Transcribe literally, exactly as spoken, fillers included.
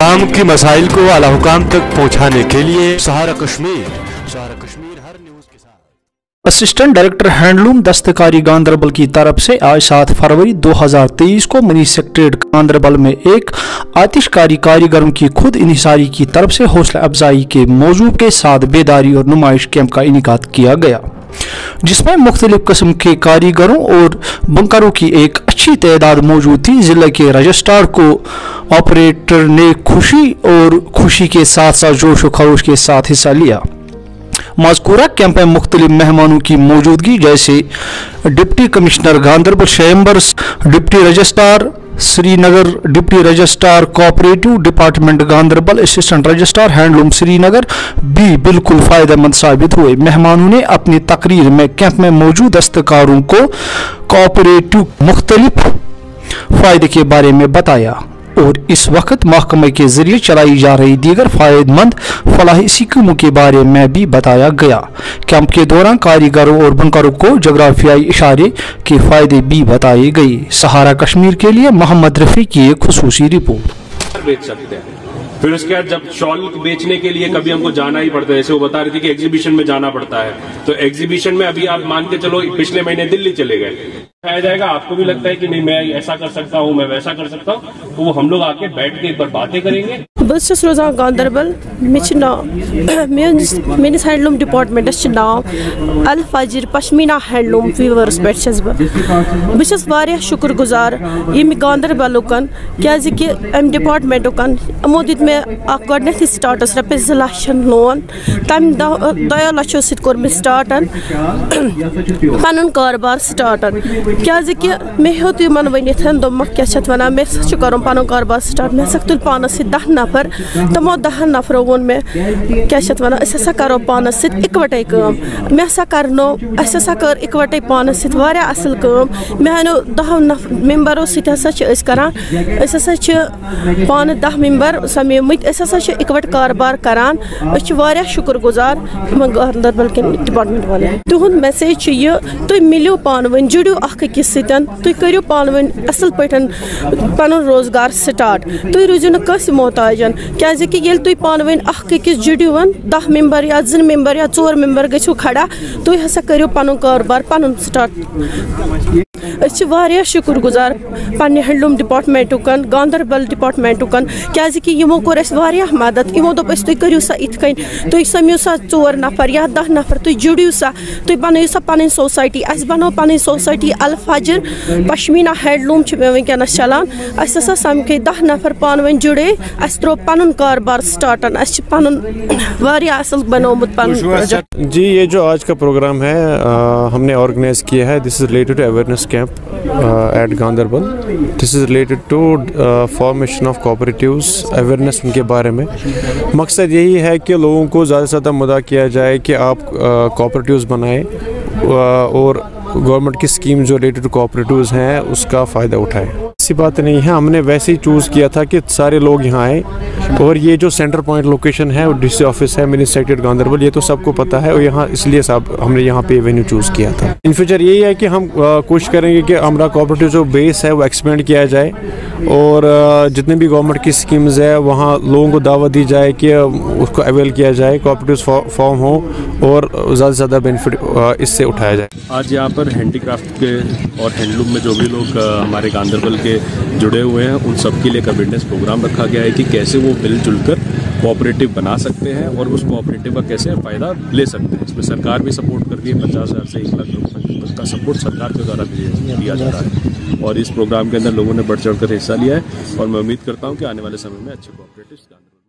आवाम की मसाइल को आला हुकाम तक पहुँचाने के लिए सहारा कश्मीर सहारा कश्मीर हर न्यूज़ के साथ। असिस्टेंट डायरेक्टर हैंडलूम दस्तकारी गांधरबल की तरफ से आज सात फरवरी दो हज़ार तेईस को मिनी सेक्रेटरीट गांधरबल में एक आतिशकारी कारीगरों की खुद इन्हिसारी की तरफ से हौसला अफजाई के मौजू के साथ बेदारी और नुमाइश कैंप का इनेकाद किया गया, जिसमें मुख्तलिफ किस्म के कारीगरों और बुनकरों की एक अच्छी तादाद मौजूद थी। जिले के रजिस्ट्रार को ऑपरेटर ने खुशी और खुशी के साथ साथ जोश व खरोश के साथ हिस्सा लिया। मज़कूरा कैंप में मुख्तलिफ मेहमानों की मौजूदगी जैसे deputy commissioner Ganderbal chambers, deputy registrar Srinagar, deputy registrar cooperative department Ganderbal, assistant registrar handloom Srinagar भी बिल्कुल फ़ायदेमंद साबित हुए। मेहमानों ने अपनी तकरीर में कैंप में मौजूद दस्तकारों को कोऑपरेटिव मुख्तलिफ फ़ायदे के बारे में बताया और इस वक्त महकमे के जरिए चलाई जा रही दीगर फ़ायदेमंद फलाही स्कीमों के बारे में भी बताया गया। कैंप के दौरान कारीगरों और बुनकरों को जोग्राफियाई इशारे के फ़ायदे भी बताए गए। सहारा कश्मीर के लिए मोहम्मद रफ़ी की एक खुसूसी रिपोर्ट। बेच सकते हैं। फिर उसके बाद जब शॉल बेचने के लिए कभी हमको जाना ही पड़ता है, जैसे वो बता रही थी कि एग्जीबिशन में जाना पड़ता है, तो एग्जीबिशन में अभी आप मान के चलो पिछले महीने दिल्ली चले गए, खाया जाएगा, आपको भी लगता है कि नहीं मैं ऐसा कर सकता हूँ, मैं वैसा कर सकता हूँ, तो वो हम लोग आके बैठ के एक बार बातें करेंगे। बस रोजान गांधरबल मेस हैंडलूम डिपार्टमेंटस नाव अल फजर पश्मीना हैंडलूम वीवर्स पे बहुत शुक्र गुजार यम गांधरबलुकन कि अम डिपार्टमेंटुकन यमो दित मे गडनथ स्टार्टस रपस जो लक्षन लोन तम दो लक्षों सत कोर मे स्टार्टन पन कारोबार स्टार्टन कि मे हेत तिमन वनिथ दोमक क्या वन मे कर पन कारोबार स्टार्ट मे तुल पानस दह नफर तमो दह नफरों वोन मे क्या वन असा करो पानस सत इकवटे काम मे हसा करनो असा कर इकवटे पानस सत वारिया असल काम मेनो दह मेम्बरों सत करान असा पान दह मेम्बर समेमुत असा इकवट कारोबार करान वारिया शुक्र गुजार गांधरबल के डिपार्टमेंट वाले तुहद मैसेज यह तुम मिलो पान वन जुड़ो अकिस सतन तुम करो पान वन असल पन पन रोजगार स्टार्ट तुम रूजो न कस मोहताजन क्या तुम पान वन अकिस जुड़ो दह मेम्बर या जन मेम्बर या चोर मेम्बर गो खड़ा तुम हसा करो पन कारोबार पन स्टार्ट। वारिया शुक्र गुजार पन्ने हैंडलूम डिपार्टमेंटुकन गांधरबल डिपार्टमेंटुकन क्या यमो कोर अस वारिया मदद यमो दोप तुम करो सा इत कन तुम समो सा चोर नफर या दह नफर तुम जुड़ो सा तुम बनो सा पन सोसाइटी अस बनो पन सोसाइटी अल फजर पश्मीना हैंडलूम मे वनकस चलान अस हसा समखे दह नफर पान वन जुड़े अस त्रो पन कारोबार स्टार्टन अस पन वारिया असल बनोमुत पन। जी ये जो आज का प्रोग्राम है आ, हमने ऑर्गेनाइज किया है, this is related to awareness camp at Ganderbal. This is related to formation of cooperatives, awareness उनके बारे में। मकसद यही है कि लोगों को ज़्यादा से ज़्यादा मुद्दा किया जाए कि आप कोऑपरेटिव्स बनाएं और गवर्नमेंट की स्कीम जो रिलेटेड टू कोऑपरेटिव्स हैं उसका फ़ायदा उठाएं। ऐसी बात नहीं है, हमने वैसे ही चूज़ किया था कि सारे लोग यहाँ आए और ये जो सेंटर पॉइंट लोकेशन है और डीसी ऑफिस है मिनी सेक्रेटरीट गांधरबल, ये तो सबको पता है और यहाँ इसलिए साहब हमने यहाँ पे वेन्यू चूज़ किया था। इन फ्यूचर यही है कि हम कोशिश करेंगे कि हमारा कोऑपरेटिव जो बेस है वो एक्सपेंड किया जाए और जितने भी गवर्नमेंट की स्कीम्स है वहाँ लोगों को दावत दी जाए कि उसको अवेल किया जाए, कोऑपरेटिव फॉर्म हो और ज़्यादा से ज़्यादा बेनिफिट इससे उठाया जाए। आज यहाँ पर हैंडीक्राफ्ट के और हैंडलूम में जो भी लोग हमारे गांधरबल के जुड़े हुए हैं उन सब के लिए अवेयरनेस प्रोग्राम रखा गया है कि कैसे वो मिलजुल कर कोऑपरेटिव बना सकते हैं और उस कोऑपरेटिव का कैसे फ़ायदा ले सकते हैं। इसमें सरकार भी सपोर्ट कर रही है, पचास हज़ार से एक लाख रुपये का सपोर्ट सरकार के द्वारा दिया जा रहा है और इस प्रोग्राम के अंदर लोगों ने बढ़ चढ़ कर हिस्सा लिया है और मैं उम्मीद करता हूँ कि आने वाले समय में अच्छे कोऑपरेटिव्स